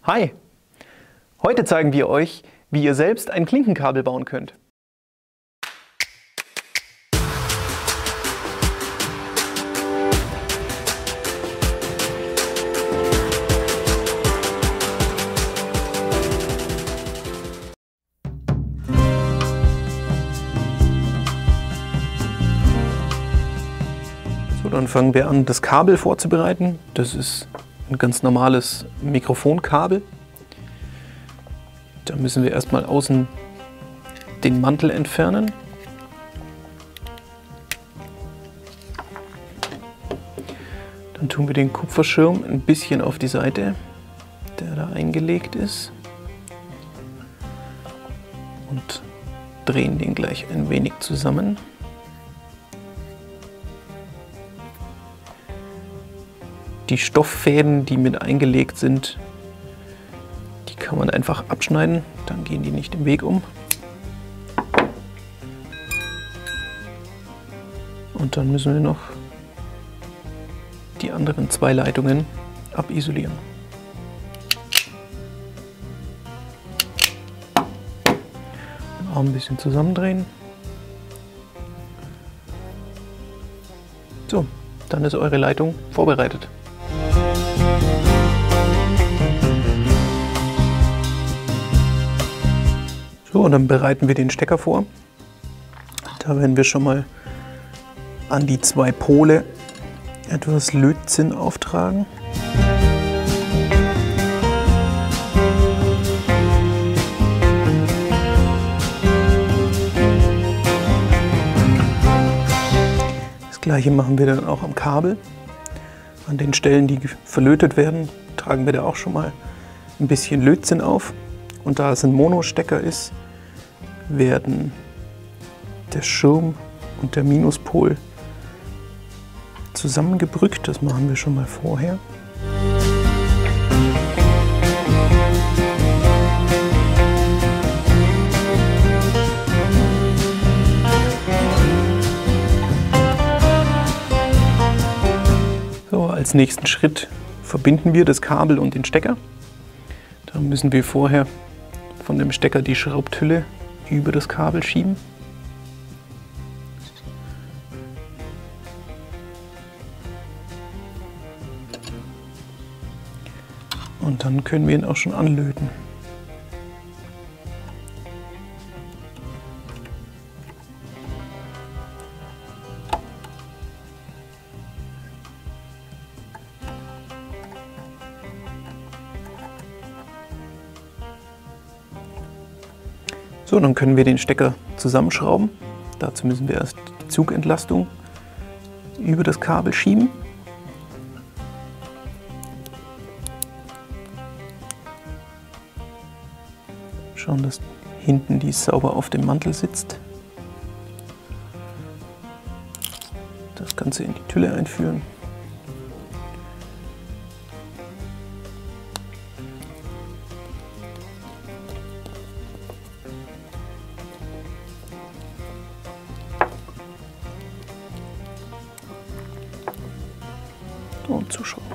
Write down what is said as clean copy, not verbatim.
Hi! Heute zeigen wir euch, wie ihr selbst ein Klinkenkabel bauen könnt. So, dann fangen wir an, das Kabel vorzubereiten. Das ist ein ganz normales Mikrofonkabel. Da müssen wir erstmal außen den Mantel entfernen. Dann tun wir den Kupferschirm ein bisschen auf die Seite, der da eingelegt ist, und drehen den gleich ein wenig zusammen. Die Stofffäden, die mit eingelegt sind, die kann man einfach abschneiden, dann gehen die nicht im Weg um. Und dann müssen wir noch die anderen zwei Leitungen abisolieren. Den Arm ein bisschen zusammendrehen. So, dann ist eure Leitung vorbereitet. So, und dann bereiten wir den Stecker vor. Da werden wir schon mal an die zwei Pole etwas Lötzinn auftragen. Das gleiche machen wir dann auch am Kabel. An den Stellen, die verlötet werden, tragen wir da auch schon mal ein bisschen Lötzinn auf. Und da es ein Monostecker ist, werden der Schirm und der Minuspol zusammengebrückt. Das machen wir schon mal vorher. So, als nächsten Schritt verbinden wir das Kabel und den Stecker. Da müssen wir vorher von dem Stecker die Schraubtülle über das Kabel schieben. Und dann können wir ihn auch schon anlöten. So, dann können wir den Stecker zusammenschrauben. Dazu müssen wir erst die Zugentlastung über das Kabel schieben. Schauen, dass hinten die sauber auf dem Mantel sitzt. Das Ganze in die Tülle einführen. Und zuschrauben.